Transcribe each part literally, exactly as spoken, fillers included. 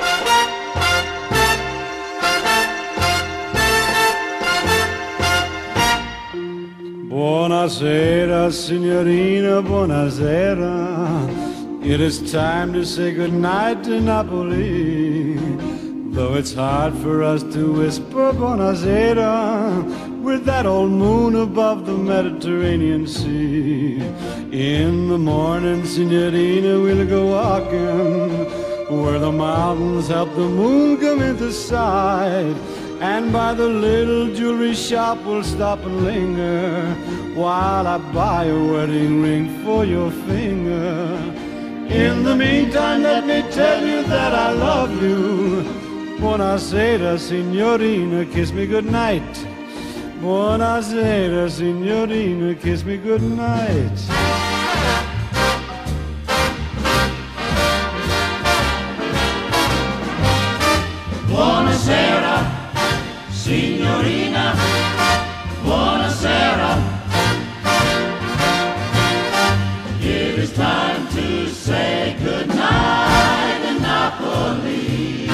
Buonasera, signorina, buonasera. It is time to say goodnight to Napoli. Though it's hard for us to whisper buonasera with that old moon above the Mediterranean Sea. In the morning, signorina, we'll go walking where the mountains help the moon come into sight. And by the little jewelry shop we'll stop and linger while I buy a wedding ring for your finger. In the meantime, let me tell you that I love you. Buonasera, signorina, kiss me goodnight. Buonasera, signorina, kiss me goodnight. Buonasera, signorina, buonasera. It is time to say goodnight in Napoli.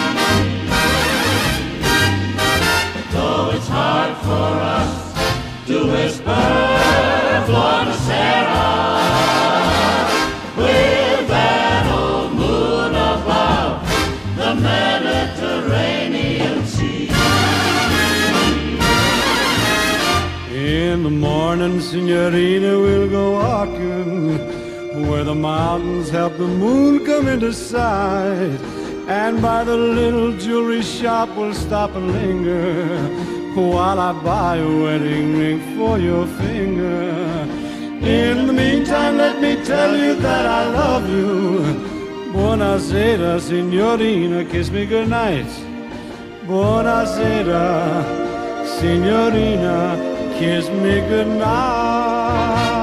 Though it's hard for us to whisper buonasera with that old moon above the Mediterranean Sea. In the morning, signorina, we'll go walking where the mountains help the moon come into sight. And by the little jewelry shop we'll stop and linger while I buy a wedding ring for your finger. In the meantime, let me tell you that I love you. Buonasera, signorina, kiss me goodnight. Buonasera, signorina, kiss me goodnight.